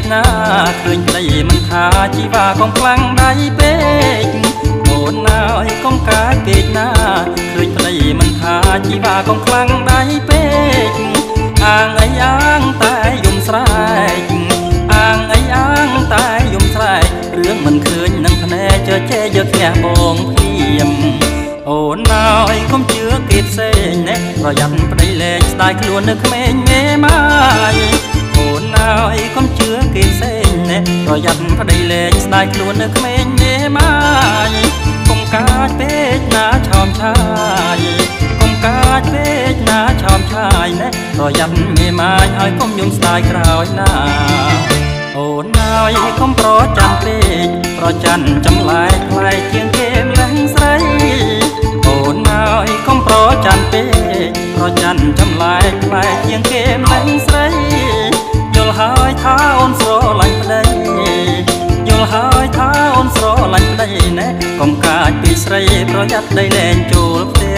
ណាឃើញប្តីមិនថាជីវ៉ាកងខ្លាំងដៃពេកអូនអើយកងកាយពេកណាឃើញប្តីមិនថាជីវ៉ាកងខ្លាំងដៃពេកអាងអីអាងតែយំស្រែកអាងអីអាងតែយំស្រែករឿងមិនឃើញនឹងភ្នែកជើជែយកឈ្នះបងភ្លាមអូនអើយកុំជឿគេផ្សេងណែប្រយ័ត្នប្តីលែងស្ដាយខ្លួននៅក្មេងមេម៉ាយអូនអើយកុំជឿគេផ្សេងណែប្រយ័ត្នប្តីលែងស្ដាយខ្លួននៅក្មេងមេម៉ាយកុំកាចពេកណាឆោមឆាយកុំកាចពេកណាឆោមឆាយណែប្រយ័ត្នមេម៉ាយហើយកុំយំស្ដាយក្រោយណាអូនអើយកុំប្រច័ណ្ឌពេកប្រច័ណ្ឌចម្លែកផ្លែជាងគេម្លឹងស្រីអូនអើយកុំប្រច័ណ្ឌពេកប្រច័ណ្ឌចម្លែកផ្លែជាងគេម្លឹងស្រីយល់ហើយថាអូនស្រឡាញ់ប្តីយល់ហើយថាអូនស្រឡាញ់ប្តីណែកុំកាចពីស្រីប្រយ័ត្នដីលែងចូលផ្ទះ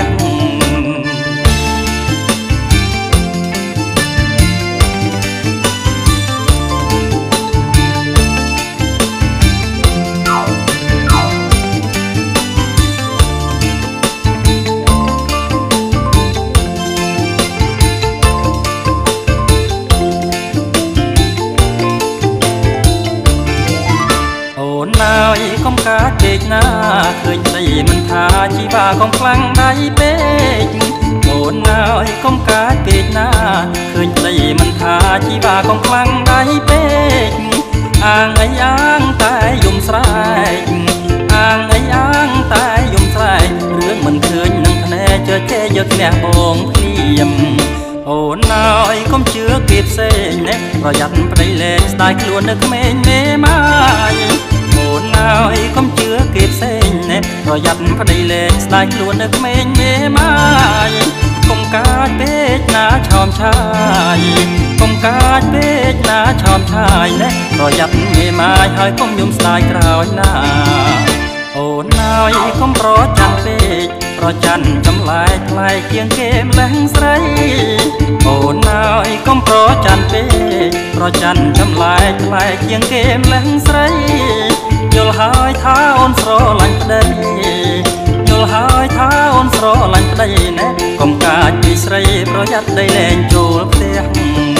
កុំកាចពេកណាឃើញប្តីមិនថាជីវ៉ាកុំខ្លាំងដៃពេកអូនអើយកុំកាចពេកណាឃើញប្តីមិនថាជីវ៉ាកុំខ្លាំងដៃពេកអាងអីអាងតែយំស្រែកអាងអីអាងតែយំស្រែករឿងមិនឃើញនឹងភ្នែកជើជែយកឈ្នះបងភ្លាមអូនអើយកុំជឿគេផ្សេងណែប្រយ័ត្នប្តីលែងស្ដាយខ្លួននៅក្មេងមេម៉ាយអូនអើយកុំជឿគេផ្សេងណែប្រយ័ត្នប្តីលែងស្ដាយខ្លួននៅក្មេងមេម៉ាយកុំកាចពេកណាឆោមឆាយកុំកាចពេកណាឆោមឆាយណែប្រយ័ត្នមេម៉ាយហើយកុំយំស្ដាយក្រោយណាអូនអើយកុំប្រច័ណ្ឌពេកប្រច័ណ្ឌចម្លែកផ្លែជាងគេម្លឹងស្រីអូនអើយកុំប្រច័ណ្ឌពេកប្រច័ណ្ឌចម្លែកផ្លែជាងគេម្លឹងស្រីយល់ហើយថាអូនស្រឡាញ់ប្តីយល់ហើយថាអូនស្រឡាញ់ប្តីណែកុំកាចពីស្រីប្រយ័ត្នដីលែងចូលផ្ទះ